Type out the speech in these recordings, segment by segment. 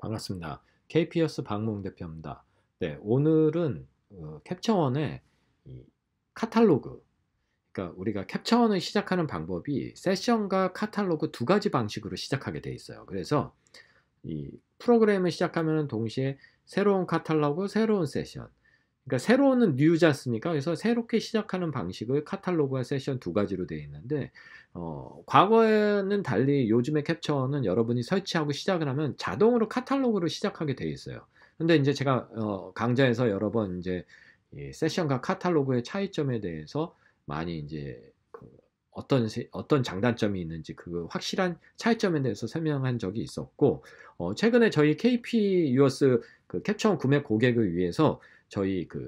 반갑습니다. KP어스 박몽 대표입니다. 네, 오늘은 캡처원의 이 카탈로그, 그러니까 우리가 캡처원을 시작하는 방법이 세션과 카탈로그 두 가지 방식으로 시작하게 돼 있어요. 그래서 이 프로그램을 시작하면 동시에 새로운 카탈로그, 새로운 세션. 그러니까 새로운은 뉴지 않습니까? 그래서 새롭게 시작하는 방식을 카탈로그와 세션 두 가지로 되어 있는데 과거에는 달리 요즘의 캡처는 여러분이 설치하고 시작을 하면 자동으로 카탈로그로 시작하게 되어 있어요. 근데 이제 제가 강좌에서 여러 번 이제 이 세션과 카탈로그의 차이점에 대해서 많이 이제 그 어떤 장단점이 있는지 그 확실한 차이점에 대해서 설명한 적이 있었고 최근에 저희 KP 유어스 그 캡처원 구매 고객을 위해서 저희 그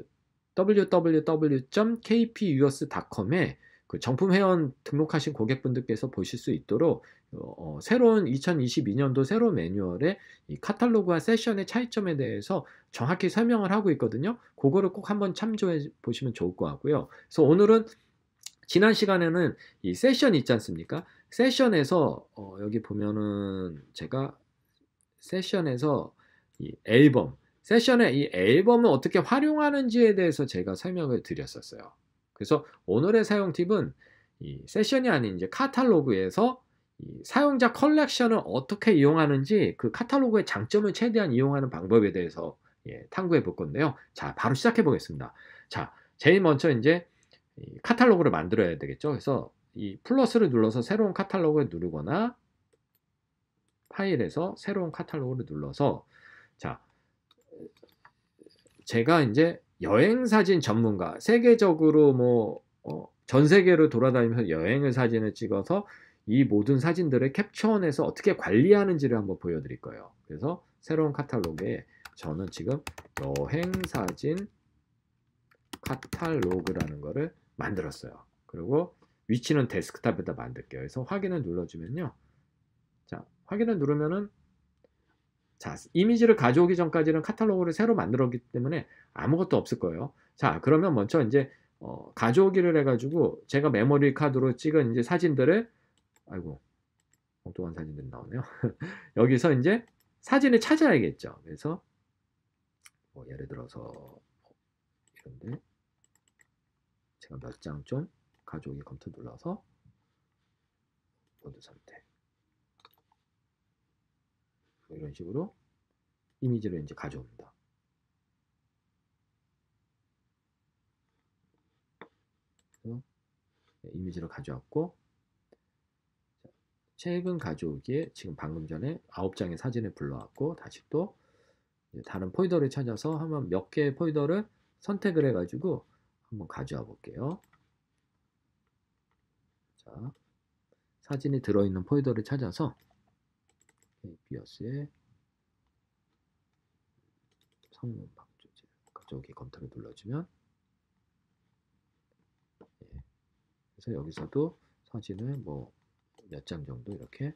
www.kpuers.com에 그 정품 회원 등록하신 고객분들께서 보실 수 있도록 새로운 2022년도 새로운 매뉴얼에 이 카탈로그와 세션의 차이점에 대해서 정확히 설명을 하고 있거든요. 그거를 꼭 한번 참조해 보시면 좋을 것 같고요. 그래서 오늘은 지난 시간에는 이 세션 있지 않습니까? 세션에서 여기 보면은 제가 세션에서 이 앨범, 세션의 이 앨범을 어떻게 활용하는지에 대해서 제가 설명을 드렸었어요. 그래서 오늘의 사용 팁은 이 세션이 아닌 이제 카탈로그에서 이 사용자 컬렉션을 어떻게 이용하는지 그 카탈로그의 장점을 최대한 이용하는 방법에 대해서 탐구해 볼 건데요. 자, 바로 시작해 보겠습니다. 자, 제일 먼저 이제 이 카탈로그를 만들어야 되겠죠. 그래서 이 플러스를 눌러서 새로운 카탈로그를 누르거나 파일에서 새로운 카탈로그를 눌러서 자, 제가 이제 여행사진 전문가, 세계적으로 뭐 전 세계를 돌아다니면서 여행을 사진을 찍어서 이 모든 사진들을 캡처원에서 어떻게 관리하는지를 한번 보여드릴 거예요. 그래서 새로운 카탈로그에 저는 지금 여행사진 카탈로그라는 거를 만들었어요. 그리고 위치는 데스크탑에다 만들게요. 그래서 확인을 눌러주면요. 자, 확인을 누르면은 자, 이미지를 가져오기 전까지는 카탈로그를 새로 만들었기 때문에 아무것도 없을 거예요. 자, 그러면 먼저 이제 가져오기를 해가지고 제가 메모리 카드로 찍은 이제 사진들을 아이고 엉뚱한 사진들이 나오네요. 여기서 이제 사진을 찾아야겠죠. 그래서 뭐 예를 들어서 이런데 제가 몇 장 좀 가져오기 검토 눌러서 모두 선택. 이런 식으로 이미지를 이제 가져옵니다. 그래서 이미지를 가져왔고 최근 가져오기에 지금 방금 전에 9장의 사진을 불러왔고 다시 또 다른 폴더를 찾아서 한번 몇 개의 폴더를 선택을 해가지고 한번 가져와 볼게요. 자, 사진이 들어있는 폴더를 찾아서 KP어스의 성능 방조제 가져오기 검토를 눌러주면 그래서 여기서도 사진을 뭐 몇 장 정도 이렇게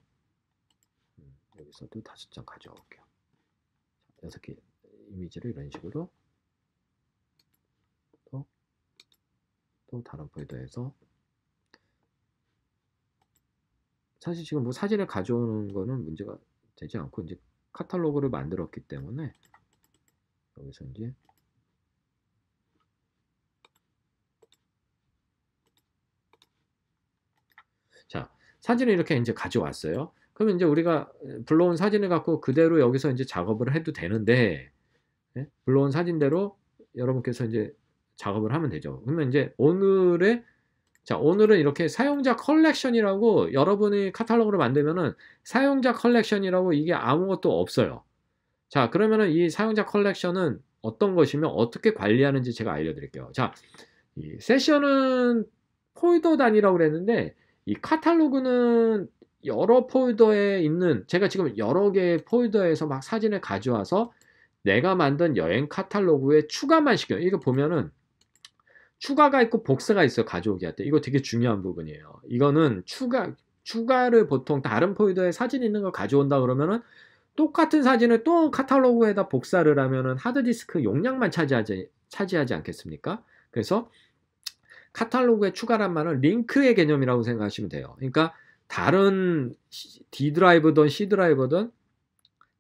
여기서도 5장 가져올게요. 6개 이미지를 이런 식으로 또 다른 폴더에서 사실 지금 뭐 사진을 가져오는 거는 문제가 되지 않고 이제 카탈로그를 만들었기 때문에 여기서 이제 자, 사진을 이렇게 이제 가져왔어요. 그러면 이제 우리가 불러온 사진을 갖고 그대로 여기서 이제 작업을 해도 되는데 불러온 사진대로 여러분께서 이제 작업을 하면 되죠. 그러면 이제 오늘은 이렇게 사용자 컬렉션이라고 여러분이 카탈로그를 만들면은 사용자 컬렉션이라고 이게 아무것도 없어요. 자, 그러면은 이 사용자 컬렉션은 어떤 것이며 어떻게 관리하는지 제가 알려드릴게요. 자, 이 세션은 폴더 단위라고 그랬는데 이 카탈로그는 여러 폴더에 있는 제가 지금 여러 개의 폴더에서 막 사진을 가져와서 내가 만든 여행 카탈로그에 추가만 시켜요. 이거 보면은 추가가 있고 복사가 있어요. 가져오기 할 때. 이거 되게 중요한 부분이에요. 이거는 추가를 보통 다른 폴더에 사진 있는 걸 가져온다 그러면은 똑같은 사진을 또 카탈로그에다 복사를 하면은 하드디스크 용량만 차지하지 않겠습니까? 그래서 카탈로그에 추가란 말은 링크의 개념이라고 생각하시면 돼요. 그러니까 다른 D 드라이브든 C 드라이브든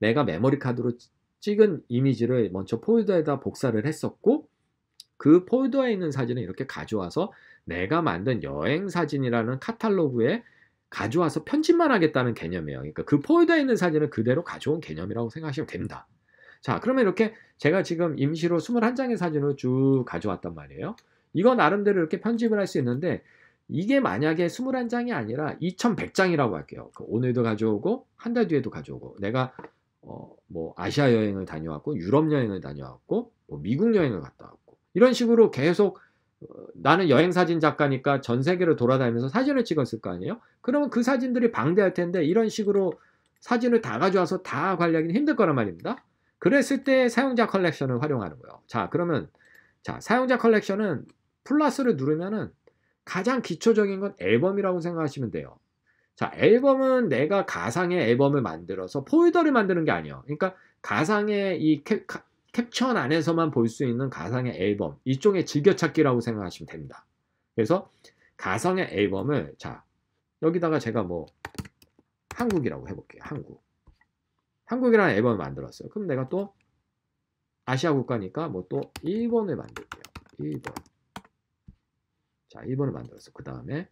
내가 메모리 카드로 찍은 이미지를 먼저 폴더에다 복사를 했었고, 그 폴더에 있는 사진을 이렇게 가져와서 내가 만든 여행 사진이라는 카탈로그에 가져와서 편집만 하겠다는 개념이에요. 그러니까 그 폴더에 있는 사진을 그대로 가져온 개념이라고 생각하시면 됩니다. 자, 그러면 이렇게 제가 지금 임시로 21장의 사진을 쭉 가져왔단 말이에요. 이거 나름대로 이렇게 편집을 할 수 있는데, 이게 만약에 21장이 아니라 2100장이라고 할게요. 오늘도 가져오고 한 달 뒤에도 가져오고, 내가 뭐 아시아 여행을 다녀왔고 유럽 여행을 다녀왔고 뭐 미국 여행을 갔다 왔고, 이런 식으로 계속 나는 여행 사진 작가니까 전 세계를 돌아다니면서 사진을 찍었을 거 아니에요. 그러면 그 사진들이 방대할 텐데 이런 식으로 사진을 다 가져와서 다 관리하기는 힘들 거란 말입니다. 그랬을 때 사용자 컬렉션을 활용하는 거예요. 자, 그러면 자, 사용자 컬렉션은 플러스를 누르면은 가장 기초적인 건 앨범이라고 생각하시면 돼요. 자, 앨범은 내가 가상의 앨범을 만들어서 폴더를 만드는 게 아니에요. 그러니까 가상의 이 캡션 안에서만 볼 수 있는 가상의 앨범, 일종의 즐겨찾기라고 생각하시면 됩니다. 그래서 가상의 앨범을, 자, 여기다가 제가 뭐 한국이라고 해볼게요. 한국이라는 앨범을 만들었어요. 그럼 내가 또 아시아 국가니까 뭐 또 일본을 만들게요. 일본. 자, 일본을 만들었어. 그 다음에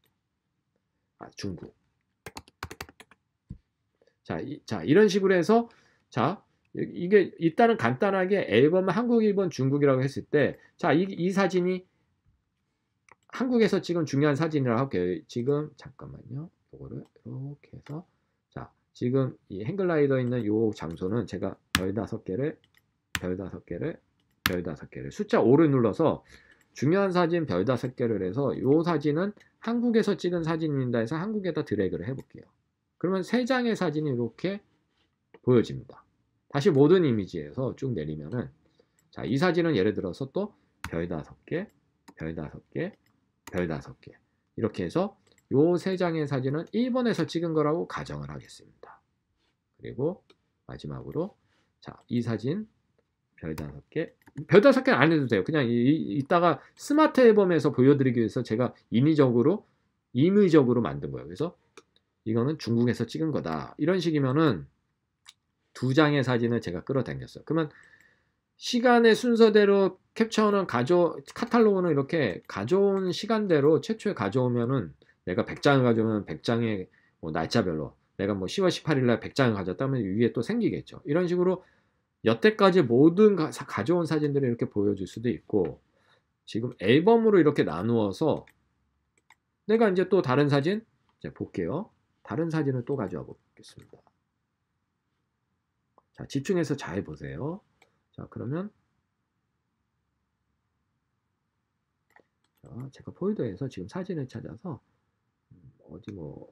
중국. 자, 이런 식으로 해서, 자, 이게 일단은 간단하게 앨범을 한국, 일본, 중국이라고 했을 때, 자, 이 사진이 한국에서 찍은 중요한 사진이라고 할게요. 지금 잠깐만요. 이거를 이렇게 해서, 자, 지금 이 행글라이더 있는 요 장소는 제가 별 5개를 숫자 5를 눌러서 중요한 사진 별 5개를 해서 요 사진은 한국에서 찍은 사진입니다 해서 한국에다 드래그를 해볼게요. 그러면 3장의 사진이 이렇게 보여집니다. 다시 모든 이미지에서 쭉 내리면은, 자, 이 사진은 예를 들어서 또 별 5개, 별 5개, 별 5개 이렇게 해서 요 3장의 사진은 일본에서 찍은 거라고 가정을 하겠습니다. 그리고 마지막으로, 자, 이 사진 별 5개, 별 5개는 안 해도 돼요. 그냥 이따가 스마트 앨범에서 보여드리기 위해서 제가 임의적으로 만든 거예요. 그래서 이거는 중국에서 찍은 거다. 이런 식이면은 2장의 사진을 제가 끌어당겼어요. 그러면 시간의 순서대로 캡처는 카탈로그는 이렇게 가져온 시간대로 최초에 가져오면은, 내가 100장을 가져오면 100장의 뭐 날짜별로 내가 뭐 10월 18일 날 100장을 가져왔다면 위에 또 생기겠죠. 이런 식으로 여태까지 모든 가져온 사진들을 이렇게 보여줄 수도 있고, 지금 앨범으로 이렇게 나누어서 내가 이제 또 다른 사진, 자, 볼게요. 다른 사진을 또 가져와 보겠습니다. 자, 집중해서 잘 보세요. 자, 그러면 자, 제가 폴더에서 지금 사진을 찾아서 어디 뭐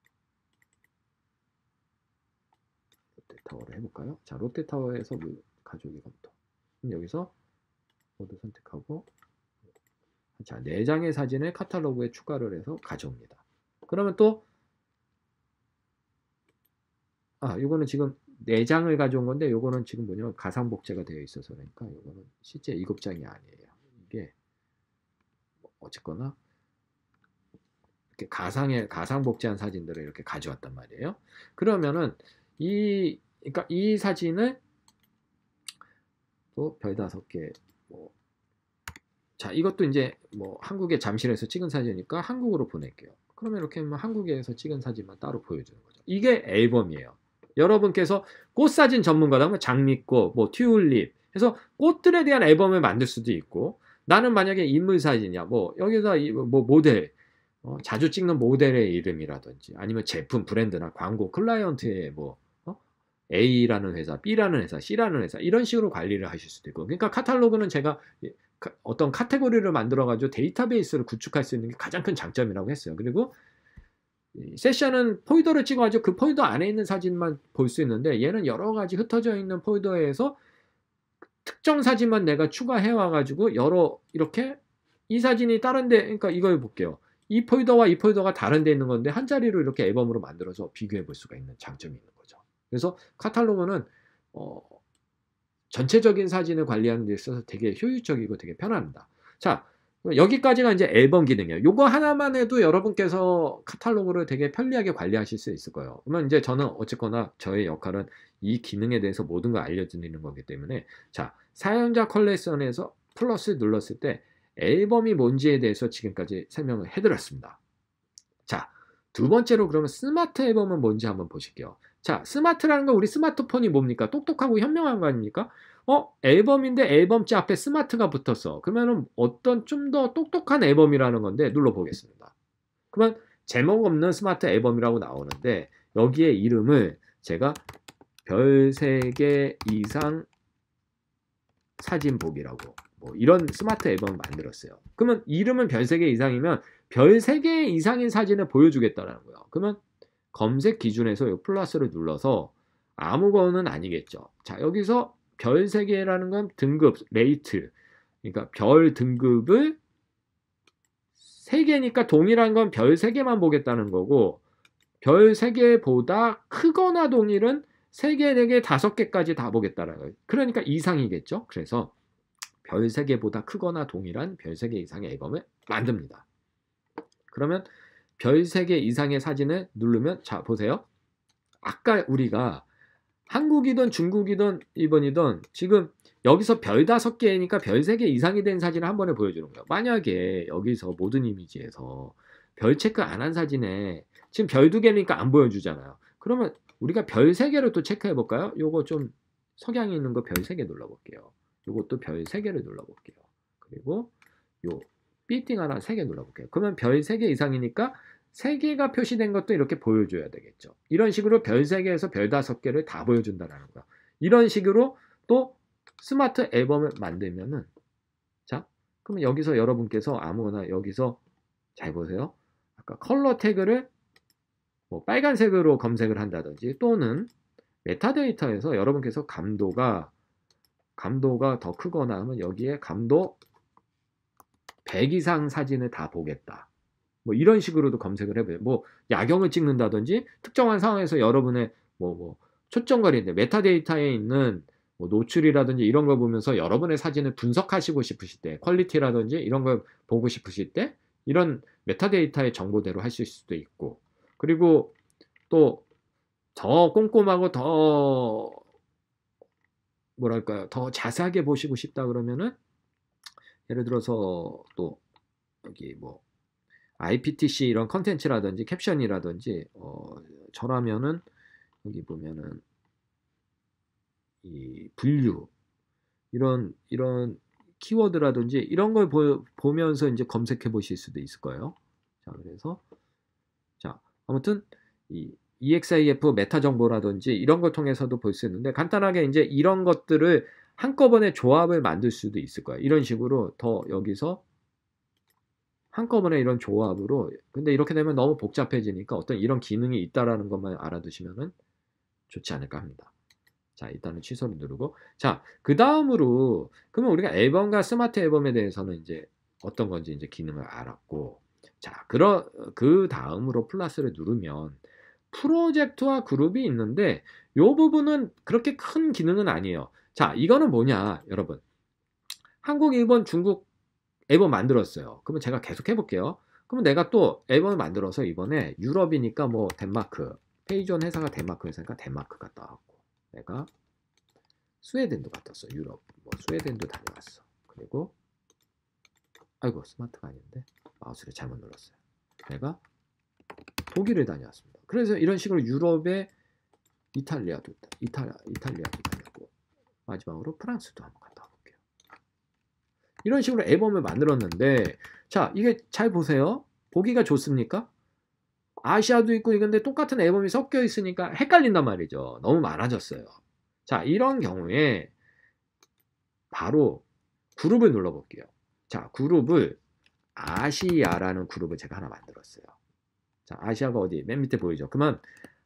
롯데타워를 해볼까요? 자, 롯데타워에서 가져오기부터. 여기서 모두 선택하고, 자, 4장의 사진을 카탈로그에 추가를 해서 가져옵니다. 그러면 또 이거는 지금 4장을 가져온 건데, 요거는 지금 뭐냐면 가상복제가 되어 있어서 그러니까 요거는 실제 7장이 아니에요. 이게 어쨌거나 이렇게 가상복제한 사진들을 이렇게 가져왔단 말이에요. 그러면은 그러니까 이 사진을 또 별 5개, 뭐, 자, 이것도 이제 뭐 한국의 잠실에서 찍은 사진이니까 한국으로 보낼게요. 그러면 이렇게 하면 한국에서 찍은 사진만 따로 보여주는 거죠. 이게 앨범이에요. 여러분께서 꽃사진 전문가라면 장미꽃, 뭐 튤립 해서 꽃들에 대한 앨범을 만들 수도 있고, 나는 만약에 인물 사진이야, 뭐 여기서 뭐 모델, 자주 찍는 모델의 이름이라든지 아니면 제품 브랜드나 광고 클라이언트의 뭐 A라는 회사, B라는 회사, C라는 회사 이런 식으로 관리를 하실 수도 있고, 그러니까 카탈로그는 제가 어떤 카테고리를 만들어 가지고 데이터베이스를 구축할 수 있는 게 가장 큰 장점이라고 했어요. 그리고 세션은 폴더를 찍어가지고 그 폴더 안에 있는 사진만 볼 수 있는데, 얘는 여러 가지 흩어져 있는 폴더에서 특정 사진만 내가 추가해 와가지고 이렇게 이 사진이 다른데, 그러니까 이걸 볼게요. 이 폴더와 이 폴더가 다른 데 있는 건데 한 자리로 이렇게 앨범으로 만들어서 비교해 볼 수가 있는 장점이 있는 거죠. 그래서 카탈로그는 전체적인 사진을 관리하는 데 있어서 되게 효율적이고 되게 편합니다. 자, 여기까지가 이제 앨범 기능이에요. 요거 하나만 해도 여러분께서 카탈로그를 되게 편리하게 관리하실 수 있을 거예요. 그러면 이제 저는 어쨌거나 저의 역할은 이 기능에 대해서 모든 걸 알려드리는 거기 때문에, 자, 사용자 컬렉션에서 플러스 눌렀을 때 앨범이 뭔지에 대해서 지금까지 설명을 해드렸습니다. 자, 두 번째로 그러면 스마트 앨범은 뭔지 한번 보실게요. 자, 스마트라는 건 우리 스마트폰이 뭡니까? 똑똑하고 현명한 거 아닙니까? 앨범인데 앨범지 앞에 스마트가 붙었어. 그러면은 어떤 좀 더 똑똑한 앨범이라는 건데 눌러보겠습니다. 그러면 제목 없는 스마트 앨범이라고 나오는데 여기에 이름을 제가 별 3개 이상 사진 보기라고 뭐 이런 스마트 앨범을 만들었어요. 그러면 이름은 별 3개 이상이면 별 3개 이상인 사진을 보여주겠다라는 거예요. 그러면 검색 기준에서 이 플러스를 눌러서 아무거는 아니겠죠. 자, 여기서 별 3개라는 건 등급, 레이트. 그러니까 별 등급을 3개니까 동일한 건 별 3개만 보겠다는 거고, 별 3개보다 크거나 동일은 3개, 4개, 5개까지 다 보겠다는 거예요. 그러니까 이상이겠죠. 그래서 별 3개보다 크거나 동일한 별 3개 이상의 앨범을 만듭니다. 그러면 별 3개 이상의 사진을 누르면, 자, 보세요. 아까 우리가 한국이든 중국이든 일본이든 지금 여기서 별 5개니까 별 3개 이상이 된 사진을 한 번에 보여주는 거예요. 만약에 여기서 모든 이미지에서 별 체크 안 한 사진에 지금 별 2개니까 안 보여주잖아요. 그러면 우리가 별 3개를 또 체크해 볼까요? 요거 좀 석양이 있는 거 별 3개 눌러볼게요. 요것도 별 3개를 눌러볼게요. 그리고 요 삐띵 하나 3개 눌러볼게요. 그러면 별 3개 이상이니까 3개가 표시된 것도 이렇게 보여줘야 되겠죠. 이런 식으로 별 3개에서 별 5개를 다 보여준다는 거야. 이런 식으로 또 스마트 앨범을 만들면은, 자, 그러면 여기서 여러분께서 아무거나 여기서 잘 보세요. 아까 컬러 태그를 뭐 빨간색으로 검색을 한다든지 또는 메타데이터에서 여러분께서 감도가 더 크거나 하면 여기에 감도 100 이상 사진을 다 보겠다. 뭐 이런 식으로도 검색을 해봐요. 뭐 야경을 찍는다든지 특정한 상황에서 여러분의 초점거리인데 메타데이터에 있는 뭐 노출이라든지 이런 걸 보면서 여러분의 사진을 분석하시고 싶으실 때, 퀄리티라든지 이런 걸 보고 싶으실 때 이런 메타데이터의 정보대로 하실 수도 있고, 그리고 또 더 꼼꼼하고 더 뭐랄까요, 더 자세하게 보시고 싶다 그러면은 예를 들어서 또 여기 뭐 IPTC 이런 컨텐츠라든지 캡션이라든지 저라면은 여기 보면은 이 분류 이런 키워드라든지 이런 걸 보면서 이제 검색해 보실 수도 있을 거예요. 자, 그래서 자, 아무튼 이 EXIF 메타 정보라든지 이런 걸 통해서도 볼 수 있는데 간단하게 이제 이런 것들을 한꺼번에 조합을 만들 수도 있을 거예요. 이런 식으로 더 여기서 한꺼번에 이런 조합으로, 근데 이렇게 되면 너무 복잡해지니까 어떤 이런 기능이 있다라는 것만 알아두시면은 좋지 않을까 합니다. 자, 일단은 취소를 누르고, 자, 그 다음으로 그러면 우리가 앨범과 스마트 앨범에 대해서는 이제 어떤 건지 이제 기능을 알았고, 자, 그 다음으로 플러스를 누르면 프로젝트와 그룹이 있는데 이 부분은 그렇게 큰 기능은 아니에요. 자, 이거는 뭐냐, 여러분. 한국, 일본, 중국 앨범 만들었어요. 그러면 제가 계속 해볼게요. 그러면 내가 또 앨범을 만들어서 이번에 유럽이니까 뭐 덴마크, 페이존 회사가 덴마크 회사니까 덴마크 갔다 왔고, 내가 스웨덴도 갔다 왔어. 유럽, 뭐 스웨덴도 다녀왔어. 그리고 아이고 스마트가 아닌데 마우스를 잘못 눌렀어요. 내가 독일을 다녀왔습니다. 그래서 이런 식으로 유럽의 이탈리아도 다녔고, 마지막으로 프랑스도 한번 갔다 와볼게요. 이런 식으로 앨범을 만들었는데, 자, 이게 잘 보세요. 보기가 좋습니까? 아시아도 있고 이건데 똑같은 앨범이 섞여 있으니까 헷갈린단 말이죠. 너무 많아졌어요. 자, 이런 경우에 바로 그룹을 눌러볼게요. 자, 그룹을 아시아라는 그룹을 제가 하나 만들었어요. 자, 아시아가 어디? 맨 밑에 보이죠? 그러면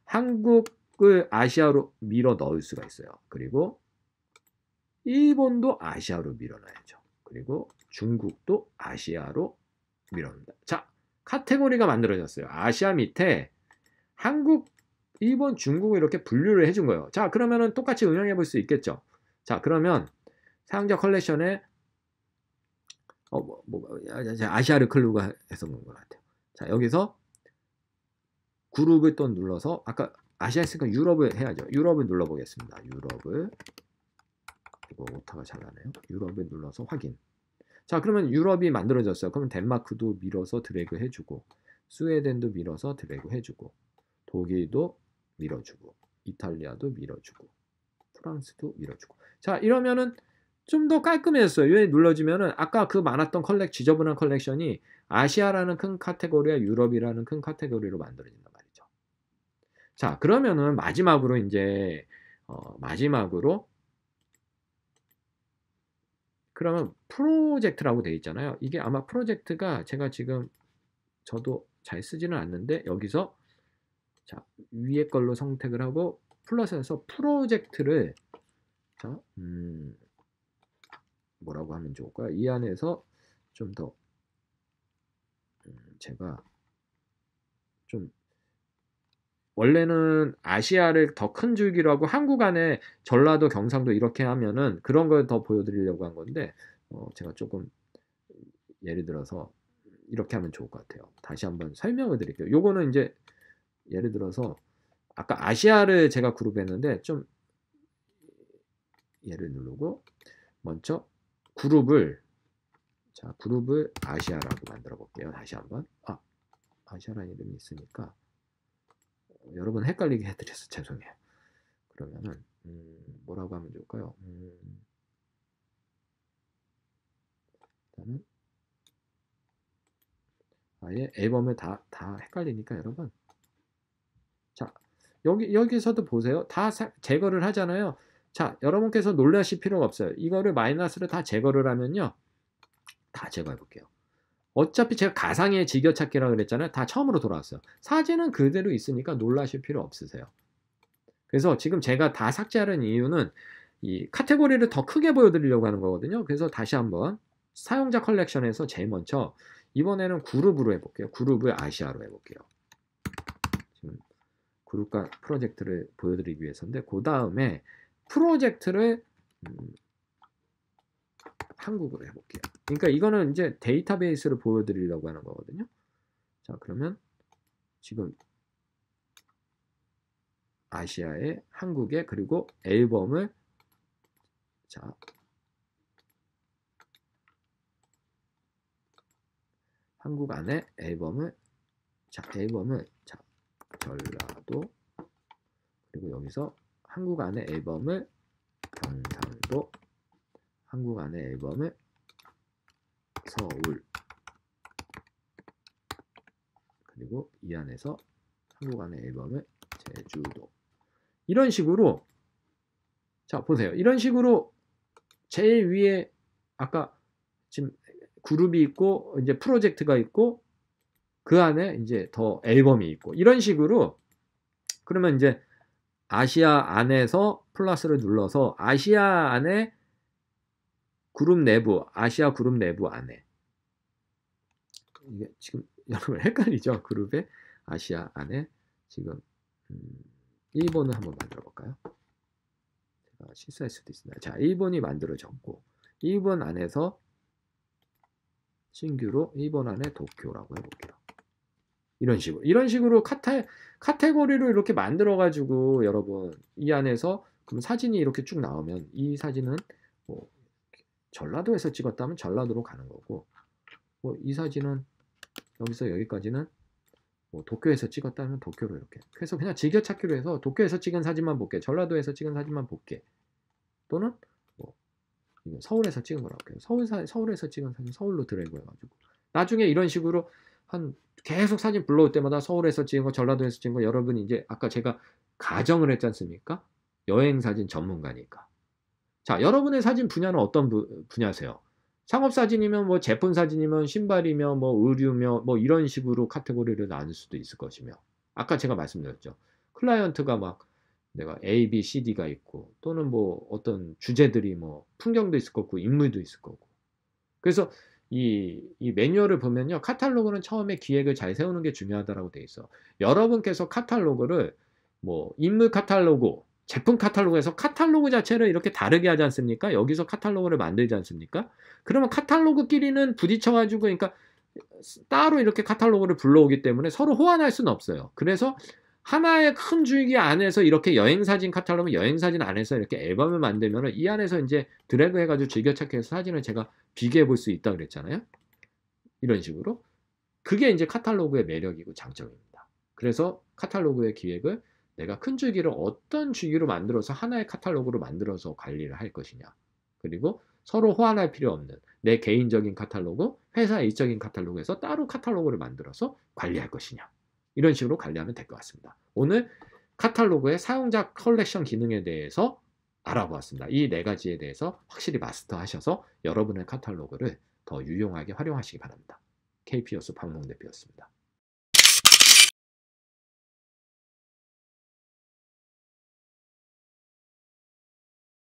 한국을 아시아로 밀어 넣을 수가 있어요. 그리고 일본도 아시아로 밀어 넣어야죠. 그리고 중국도 아시아로 밀어 넣는다. 자, 카테고리가 만들어졌어요. 아시아 밑에 한국, 일본, 중국을 이렇게 분류를 해준 거예요. 자, 그러면은 똑같이 응용해 볼 수 있겠죠. 자, 그러면 사용자 컬렉션에 아시아르 클루가 해서 그런 것 같아요. 자, 여기서 그룹을 또 눌러서 아까 아시아 했으니까 유럽을 해야죠. 유럽을 눌러보겠습니다. 유럽을 이거 오타가 잘 나네요. 유럽을 눌러서 확인. 자, 그러면 유럽이 만들어졌어요. 그러면 덴마크도 밀어서 드래그 해주고, 스웨덴도 밀어서 드래그 해주고, 독일도 밀어주고, 이탈리아도 밀어주고, 프랑스도 밀어주고. 자, 이러면은 좀 더 깔끔해졌어요. 왜 눌러주면은 아까 그 많았던 지저분한 컬렉션이 아시아라는 큰 카테고리와 유럽이라는 큰 카테고리로 만들어진단 말이죠. 자, 그러면은 마지막으로 이제 마지막으로 그러면 프로젝트라고 되어 있잖아요. 이게 아마 프로젝트가 제가 지금 저도 잘 쓰지는 않는데 여기서 자, 위에 걸로 선택을 하고 플러스해서 프로젝트를 자, 뭐라고 하면 좋을까요? 이 안에서 좀 더 제가 좀 원래는 아시아를 더 큰 줄기로 하고 한국 안에 전라도, 경상도 이렇게 하면은 그런 걸 더 보여드리려고 한 건데 제가 조금 예를 들어서 이렇게 하면 좋을 것 같아요. 다시 한번 설명을 드릴게요. 요거는 이제 예를 들어서 아까 아시아를 제가 그룹했는데 좀 얘를 누르고 먼저 그룹을 아시아라고 만들어 볼게요. 다시 한번 아시아라는 이름이 있으니까 여러분 헷갈리게 해드려서 죄송해요. 그러면은 뭐라고 하면 좋을까요? 일단은 아예 앨범을 다 헷갈리니까 여러분 자 여기서도 보세요. 다 제거를 하잖아요. 자, 여러분께서 놀라실 필요가 없어요. 이거를 마이너스를 다 제거를 하면요. 다 제거해 볼게요. 어차피 제가 가상의 즐겨찾기라고 그랬잖아요. 다 처음으로 돌아왔어요. 사진은 그대로 있으니까 놀라실 필요 없으세요. 그래서 지금 제가 다 삭제하는 이유는 이 카테고리를 더 크게 보여드리려고 하는 거거든요. 그래서 다시 한번 사용자 컬렉션에서 제일 먼저 이번에는 그룹으로 해볼게요. 그룹을 아시아로 해볼게요. 지금 그룹과 프로젝트를 보여드리기 위해서인데 그 다음에 프로젝트를 한국어로 해볼게요. 그러니까 이거는 이제 데이터베이스를 보여드리려고 하는 거거든요. 자, 그러면 지금 아시아의 한국에 그리고 앨범을 자 한국 안에 앨범을 자 전라도 그리고 여기서 한국 안에 앨범을 경상도 한국 안에 앨범을 서울 그리고 이 안에서 한국 안에 앨범을 제주도 이런 식으로 자 보세요. 이런 식으로 제일 위에 아까 지금 그룹이 있고 이제 프로젝트가 있고 그 안에 이제 더 앨범이 있고 이런 식으로 그러면 이제 아시아 안에서 플러스를 눌러서 아시아 안에 그룹 내부 아시아 그룹 내부 안에 이게 지금 여러분 헷갈리죠? 그룹의 아시아 안에 지금 일본을 한번 만들어 볼까요? 제가 실수할 수도 있습니다. 자, 일본이 만들어졌고 일본 안에서 신규로 일본 안에 도쿄라고 해볼게요. 이런 식으로 카테고리로 이렇게 만들어 가지고 여러분 이 안에서 그럼 사진이 이렇게 쭉 나오면 이 사진은 뭐 전라도에서 찍었다면 전라도로 가는 거고 뭐 이 사진은 여기서 여기까지는 뭐 도쿄에서 찍었다면 도쿄로 이렇게 그래서 그냥 즐겨찾기로 해서 도쿄에서 찍은 사진만 볼게 전라도에서 찍은 사진만 볼게 또는 뭐 서울에서 찍은 거라고 해요. 서울에서 찍은 사진 서울로 드래그 해가지고 나중에 이런 식으로 한 계속 사진 불러올 때마다 서울에서 찍은 거 전라도에서 찍은 거 여러분이 이제 아까 제가 가정을 했지 않습니까? 여행사진 전문가니까 자 여러분의 사진 분야는 어떤 분야세요? 상업사진이면 뭐 제품사진이면 신발이며 뭐 의류며 뭐 이런 식으로 카테고리를 나눌 수도 있을 것이며 아까 제가 말씀드렸죠. 클라이언트가 막 내가 A, B, C, D가 있고 또는 뭐 어떤 주제들이 뭐 풍경도 있을 거고 인물도 있을 거고 그래서 이 매뉴얼을 보면요. 카탈로그는 처음에 기획을 잘 세우는 게 중요하다고 돼 있어. 여러분께서 카탈로그를 뭐 인물 카탈로그 제품 카탈로그에서 카탈로그 자체를 이렇게 다르게 하지 않습니까? 여기서 카탈로그를 만들지 않습니까? 그러면 카탈로그끼리는 부딪혀 가지고 그러니까 따로 이렇게 카탈로그를 불러오기 때문에 서로 호환할 수는 없어요. 그래서 하나의 큰 줄기 안에서 이렇게 여행사진 카탈로그, 여행사진 안에서 이렇게 앨범을 만들면은 이 안에서 인제 드래그 해 가지고 즐겨찾기 해서 사진을 제가 비교해 볼 수 있다 그랬잖아요. 이런 식으로. 그게 인제 카탈로그의 매력이고 장점입니다. 그래서 카탈로그의 기획을 내가 큰 줄기를 어떤 줄기로 만들어서 하나의 카탈로그로 만들어서 관리를 할 것이냐. 그리고 서로 호환할 필요 없는 내 개인적인 카탈로그, 회사 일적인 카탈로그에서 따로 카탈로그를 만들어서 관리할 것이냐. 이런 식으로 관리하면 될 것 같습니다. 오늘 카탈로그의 사용자 컬렉션 기능에 대해서 알아보았습니다. 이 네 가지에 대해서 확실히 마스터하셔서 여러분의 카탈로그를 더 유용하게 활용하시기 바랍니다. KPOS 박몽 대표였습니다.